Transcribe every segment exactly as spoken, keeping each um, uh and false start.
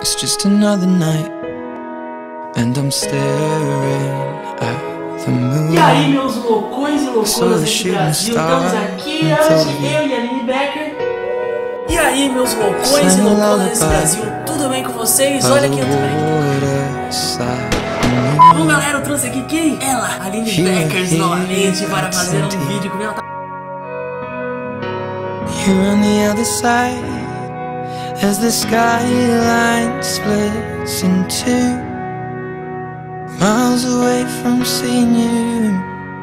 It's just another night, and I'm staring at the moon. E aí, meus loucões e loucuras desse Brasil, estamos aqui hoje, eu e Aline Becker. E aí, meus loucões e loucuras desse Brasil, tudo bem com vocês? Olha quem eu tô bem. Bom, galera, eu trouxe aqui quem? Ela, Aline Beckers, novamente, para fazer um vídeo com ela. You're on the other side, as the skyline splits in two, miles away from seeing you,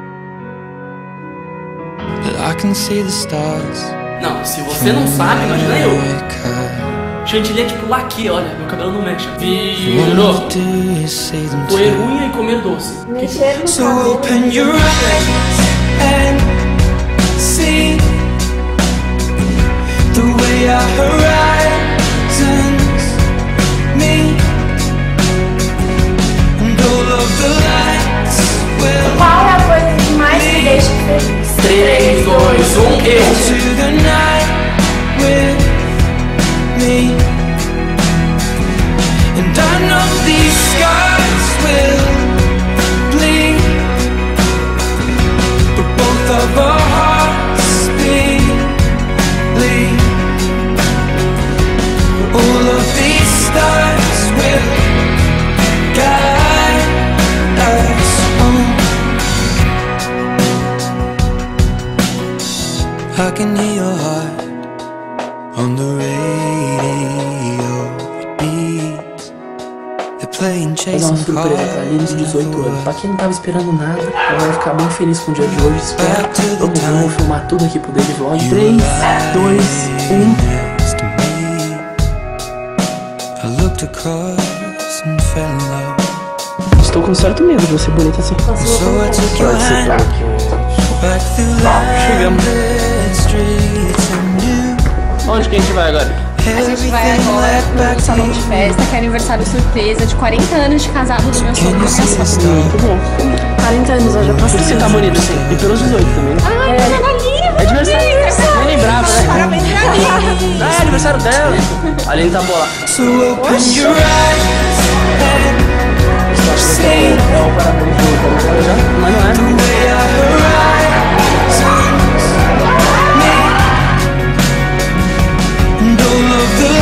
but I can see the stars. Não, se você não sabe, imagina eu. Chantilly é tipo aqui, olha, meu cabelo não mexe. Virou. Comer unha e comer doce. Mexer no So cabelo. open your eyes and see the way our horizons meet, and all of the lights will Qual é a coisa que mais me deixa feliz? três, dois, um, eu. to the night with me, and I know these scars will bleed, but both of our hearts believe. All of these stars will guide us home. I can hear your heart on the radio. It beats. They're playing Vou dar uma chasing surpresa pra Aline de dezoito anos. Pra quem não tava esperando nada, ela vai ficar bem feliz com o dia de hoje. Espero. Vamos, vamos filmar tudo aqui pro Daily Vlog. três, dois, um. I looked across and fell in love. Estou com certo medo de você bonita assim. So I took your hand back through Chegamos. landless streets and knew Onde que a gente vai agora? A gente vai agora pro salão de festa, que é aniversário surpresa de quarenta anos de casado do meu sogro. Can you see the stars? Muito bom. quarenta anos, eu já Por passei. isso você tá bonito assim. E pelos dezoito também. Ai, é Aline, É aniversário. Nem lembrava, né? parabéns pra Aline. Ah, é aniversário dela. A Aline tá boa. So open your eyes and see É o parabéns do cara já. Mas não é. the way our horizons meet, and all of the